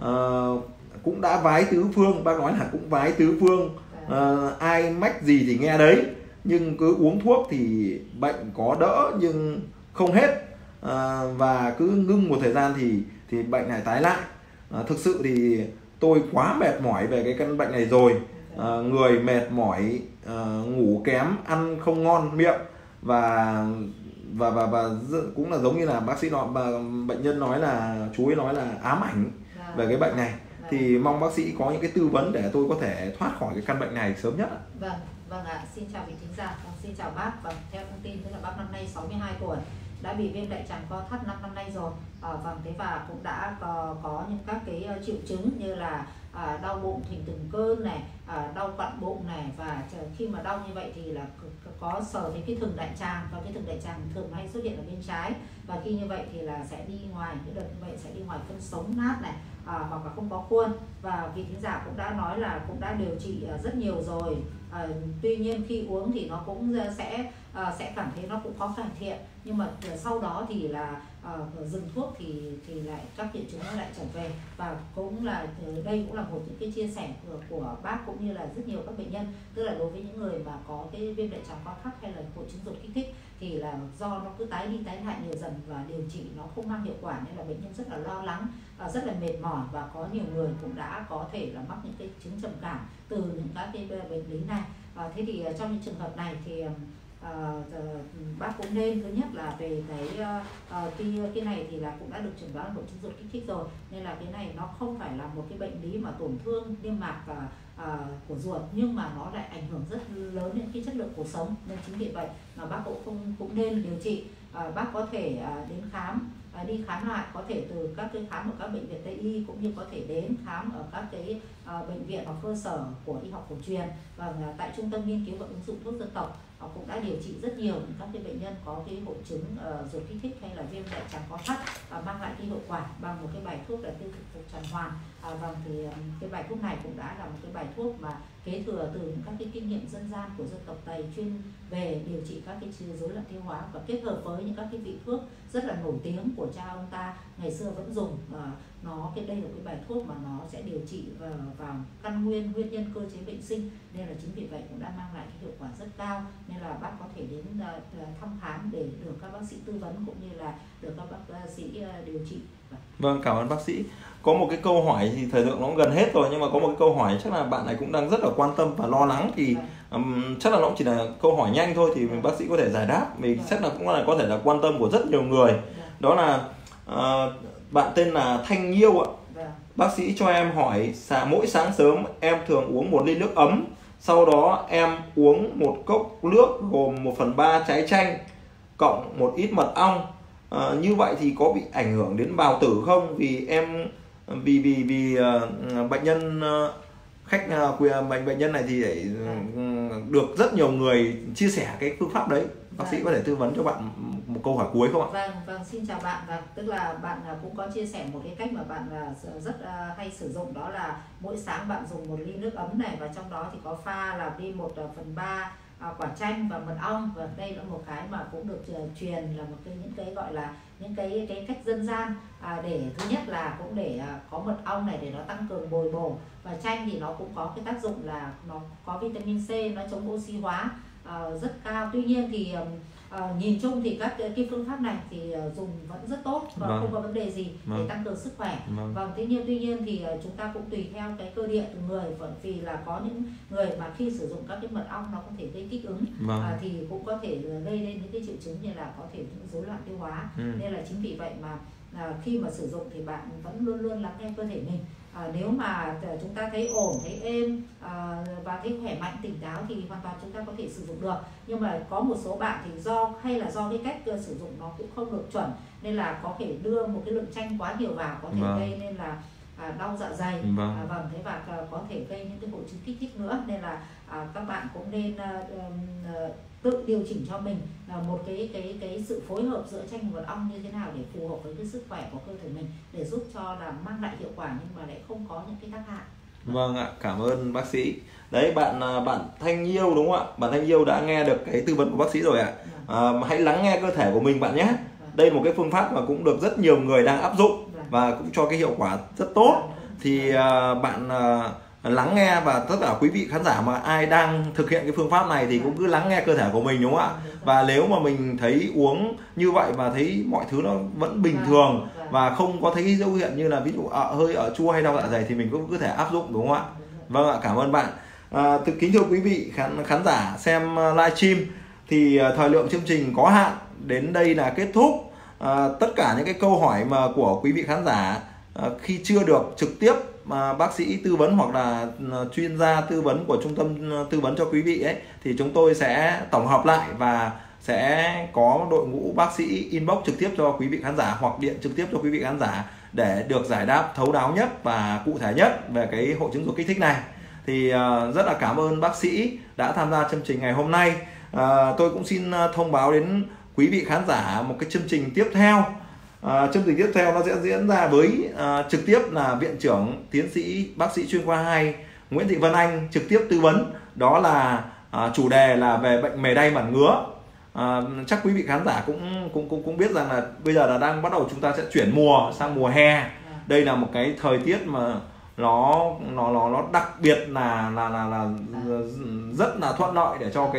Cũng đã vái tứ phương, bác nói là cũng vái tứ phương, ai mách gì thì nghe đấy, nhưng cứ uống thuốc thì bệnh có đỡ nhưng không hết, và cứ ngưng một thời gian thì bệnh lại tái lại. Thực sự thì tôi quá mệt mỏi về cái căn bệnh này rồi, người mệt mỏi, ngủ kém, ăn không ngon miệng, và cũng là giống như là bác sĩ nói, bệnh nhân nói là chú ấy nói là ám ảnh về cái bệnh này. Thì mong bác sĩ có những cái tư vấn để tôi có thể thoát khỏi cái căn bệnh này sớm nhất ạ.
Vâng ạ, xin chào quý thính giả, xin chào bác. Và theo thông tin tức là bác năm nay 62 tuổi, đã bị viêm đại tràng co thắt 5 năm nay rồi. Thế và cũng đã có những các cái triệu chứng như là đau bụng thành từng cơn này, đau quặn bụng này, và khi mà đau như vậy thì là có sờ thấy cái thừng đại tràng, và cái thừng đại tràng thường hay xuất hiện ở bên trái, và khi như vậy thì là sẽ đi ngoài, cái đợt như vậy sẽ đi ngoài phân sống nát này, hoặc là không có khuôn. Và vị thính giả cũng đã nói là cũng đã điều trị rất nhiều rồi, tuy nhiên khi uống thì nó cũng sẽ cảm thấy nó cũng có cải thiện, nhưng mà sau đó thì là dừng thuốc thì lại các triệu chứng nó lại trở về. Và cũng là đây cũng là một những cái chia sẻ của bác cũng như là rất nhiều các bệnh nhân, tức là đối với những người mà có cái viêm đại tràng co thắt hay là hội chứng ruột kích thích thì là do nó cứ tái đi tái lại nhiều dần và điều trị nó không mang hiệu quả, nên là bệnh nhân rất là lo lắng, rất là mệt mỏi, và có nhiều người cũng đã có thể là mắc những cái chứng trầm cảm từ những các cái bệnh lý này. Thế thì trong những trường hợp này thì bác cũng nên, thứ nhất là về cái này thì là cũng đã được chẩn đoán hội chứng ruột kích thích rồi, nên là cái này nó không phải là một cái bệnh lý mà tổn thương niêm mạc của ruột, nhưng mà nó lại ảnh hưởng rất lớn đến cái chất lượng cuộc sống, nên chính vì vậy mà bác cũng nên điều trị. Bác có thể đến khám, đi khám lại, có thể từ các cái khám ở các bệnh viện Tây y, cũng như có thể đến khám ở các cái bệnh viện hoặc cơ sở của y học cổ truyền. Và tại Trung tâm Nghiên cứu và Ứng dụng Thuốc Dân tộc họ cũng đã điều trị rất nhiều những các cái bệnh nhân có cái hội chứng ruột kích thích hay là viêm đại tràng co thắt, mang lại cái hiệu quả bằng một cái bài thuốc là tiêu thực phục tràng hoàn. Thì cái bài thuốc này cũng đã là một cái bài thuốc mà kế thừa từ những các cái kinh nghiệm dân gian của dân tộc Tây, chuyên về điều trị các cái rối loạn tiêu hóa, và kết hợp với những các cái vị thuốc rất là nổi tiếng của cha ông ta ngày xưa vẫn dùng. Đây là cái bài thuốc mà nó sẽ điều trị vào căn nguyên nhân cơ chế bệnh sinh, nên là chính vì vậy cũng đã mang lại cái hiệu quả rất cao, nên là bác có thể đến thăm khám để được các bác sĩ tư vấn cũng như là được các bác sĩ điều trị.
Vâng, cảm ơn bác sĩ. Có một cái câu hỏi thì thời lượng nó gần hết rồi, nhưng mà có một cái câu hỏi chắc là bạn này cũng đang rất là quan tâm và lo lắng, thì chắc là nó chỉ là câu hỏi nhanh thôi thì bác sĩ có thể giải đáp, vì chắc là cũng là có thể là quan tâm của rất nhiều người. Đó là bạn tên là Thanh Nhiêu ạ. Bác sĩ cho em hỏi, mỗi sáng sớm em thường uống 1 ly nước ấm, sau đó em uống 1 cốc nước gồm 1/3 trái chanh cộng một ít mật ong. Như vậy thì có bị ảnh hưởng đến bào tử không? Vì bệnh nhân bệnh nhân này thì được rất nhiều người chia sẻ cái phương pháp đấy. Bác sĩ có thể tư vấn cho bạn một câu hỏi cuối không ạ?
Vâng, xin chào bạn. Tức là bạn cũng có chia sẻ một cái cách mà bạn rất hay sử dụng, đó là mỗi sáng bạn dùng 1 ly nước ấm này, và trong đó thì có pha là đi 1/3 quả chanh và mật ong. Và đây là một cái mà cũng được truyền là những cái gọi là những cái cách dân gian, để thứ nhất là cũng để có mật ong này để nó tăng cường bồi bổ, và chanh thì nó cũng có cái tác dụng là nó có vitamin C, nó chống oxy hóa, rất cao. Tuy nhiên thì nhìn chung thì các cái phương pháp này thì dùng vẫn rất tốt và không có vấn đề gì để tăng cường sức khỏe. Tuy nhiên thì chúng ta cũng tùy theo cái cơ địa từng người, vì là có những người mà khi sử dụng các cái mật ong nó có thể gây kích ứng, thì cũng có thể gây lên những cái triệu chứng như là có thể những rối loạn tiêu hóa. Nên là chính vì vậy mà khi mà sử dụng thì bạn vẫn luôn luôn lắng nghe cơ thể mình. Nếu mà chúng ta thấy ổn, thấy êm và thấy khỏe mạnh, tỉnh táo thì hoàn toàn chúng ta có thể sử dụng được. Nhưng mà có một số bạn thì do cái cách sử dụng nó cũng không được chuẩn, nên là có thể đưa một cái lượng chanh quá nhiều vào, có thể gây nên là đau dạ dày, thế và có thể gây những cái hội chứng kích thích nữa. Nên là các bạn cũng nên tự điều chỉnh cho mình một cái sự phối hợp giữa chanh và mật ong như thế nào để phù hợp với cái sức khỏe của cơ thể mình, để giúp cho là mang lại hiệu quả nhưng mà lại không có những cái tác hại.
Vâng ạ, cảm ơn bác sĩ. Đấy, bạn Thanh Nhiêu đúng không ạ? Bạn Thanh Nhiêu đã nghe được cái tư vấn của bác sĩ rồi ạ. Hãy lắng nghe cơ thể của mình bạn nhé. Đây là một cái phương pháp mà cũng được rất nhiều người đang áp dụng và cũng cho cái hiệu quả rất tốt. Thì bạn lắng nghe, và tất cả quý vị khán giả mà ai đang thực hiện cái phương pháp này thì cũng cứ lắng nghe cơ thể của mình đúng không ạ? Và nếu mà mình thấy uống như vậy và thấy mọi thứ nó vẫn bình thường và không có thấy cái dấu hiệu như là ví dụ hơi ở chua hay đau dạ dày thì mình cũng có thể áp dụng đúng không ạ? Vâng ạ, cảm ơn bạn. Kính thưa quý vị khán giả xem livestream, thì thời lượng chương trình có hạn, đến đây là kết thúc. Tất cả những cái câu hỏi mà của quý vị khán giả khi chưa được trực tiếp bác sĩ tư vấn hoặc là chuyên gia tư vấn của trung tâm tư vấn cho quý vị ấy, thì chúng tôi sẽ tổng hợp lại và sẽ có đội ngũ bác sĩ inbox trực tiếp cho quý vị khán giả hoặc điện trực tiếp cho quý vị khán giả để được giải đáp thấu đáo nhất và cụ thể nhất về cái hội chứng ruột kích thích này. Thì rất là cảm ơn bác sĩ đã tham gia chương trình ngày hôm nay. Tôi cũng xin thông báo đến quý vị khán giả một cái chương trình tiếp theo. Chương trình tiếp theo nó sẽ diễn ra với trực tiếp là Viện trưởng Tiến sĩ Bác sĩ chuyên khoa 2 Nguyễn Thị Vân Anh trực tiếp tư vấn. Đó là chủ đề là về bệnh mề đay mẩn ngứa. Chắc quý vị khán giả cũng biết rằng là bây giờ là đang bắt đầu chúng ta sẽ chuyển mùa sang mùa hè. Đây là một cái thời tiết mà nó đặc biệt là rất là thuận lợi để cho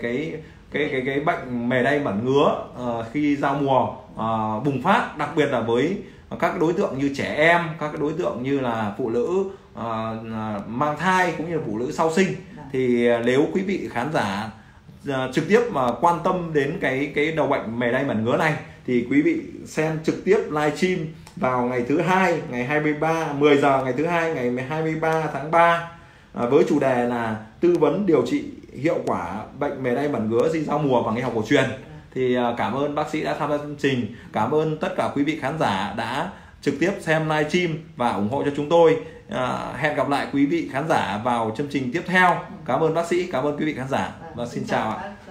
cái bệnh mề đay mẩn ngứa khi giao mùa bùng phát, đặc biệt là với các đối tượng như trẻ em, các đối tượng như là phụ nữ mang thai cũng như là phụ nữ sau sinh. Thì nếu quý vị khán giả trực tiếp mà quan tâm đến cái đầu bệnh mề đay mẩn ngứa này thì quý vị xem trực tiếp livestream vào ngày thứ hai, ngày 23 10 giờ ngày thứ hai ngày 23 tháng 3 với chủ đề là tư vấn điều trị hiệu quả bệnh mề đay mẩn ngứa khi giao mùa bằng y học cổ truyền. Thì cảm ơn bác sĩ đã tham gia chương trình, cảm ơn tất cả quý vị khán giả đã trực tiếp xem livestream và ủng hộ cho chúng tôi. Hẹn gặp lại quý vị khán giả vào chương trình tiếp theo. Cảm ơn bác sĩ, cảm ơn quý vị khán giả và xin chào ạ.